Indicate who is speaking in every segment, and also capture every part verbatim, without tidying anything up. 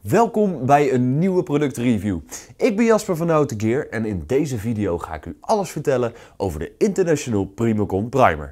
Speaker 1: Welkom bij een nieuwe productreview. Ik ben Jasper van Autogear en in deze video ga ik u alles vertellen over de International Primocon Primer.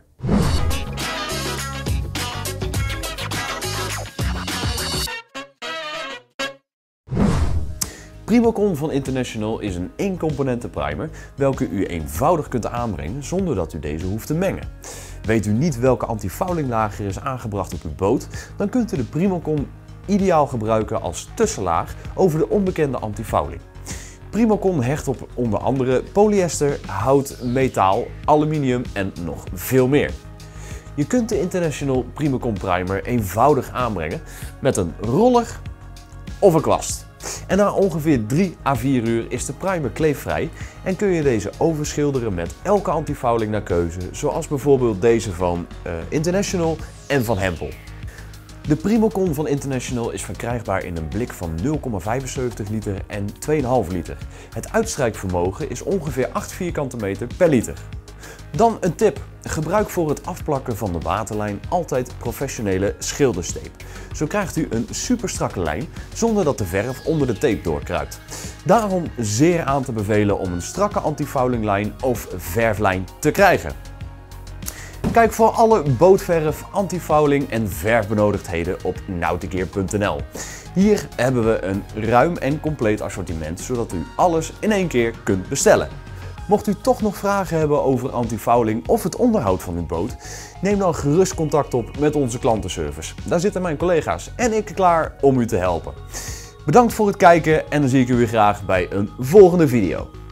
Speaker 1: Primocon van International is een één-componenten primer welke u eenvoudig kunt aanbrengen zonder dat u deze hoeft te mengen. Weet u niet welke antifouling er is aangebracht op uw boot, dan kunt u de Primocon ideaal gebruiken als tussenlaag over de onbekende antifouling. Primocon hecht op onder andere polyester, hout, metaal, aluminium en nog veel meer. Je kunt de International Primocon Primer eenvoudig aanbrengen met een roller of een kwast. En na ongeveer drie à vier uur is de primer kleefvrij en kun je deze overschilderen met elke antifouling naar keuze, zoals bijvoorbeeld deze van uh, International en van Hempel. De Primocon van International is verkrijgbaar in een blik van nul komma vijfenzeventig liter en twee komma vijf liter. Het uitstrijkvermogen is ongeveer acht vierkante meter per liter. Dan een tip. Gebruik voor het afplakken van de waterlijn altijd professionele schilderstape. Zo krijgt u een super strakke lijn zonder dat de verf onder de tape doorkruipt. Daarom zeer aan te bevelen om een strakke antifoulinglijn of verflijn te krijgen. Kijk voor alle bootverf, antifouling en verfbenodigdheden op Nautigear punt n l. Hier hebben we een ruim en compleet assortiment zodat u alles in één keer kunt bestellen. Mocht u toch nog vragen hebben over antifouling of het onderhoud van uw boot, neem dan gerust contact op met onze klantenservice. Daar zitten mijn collega's en ik klaar om u te helpen. Bedankt voor het kijken en dan zie ik u weer graag bij een volgende video.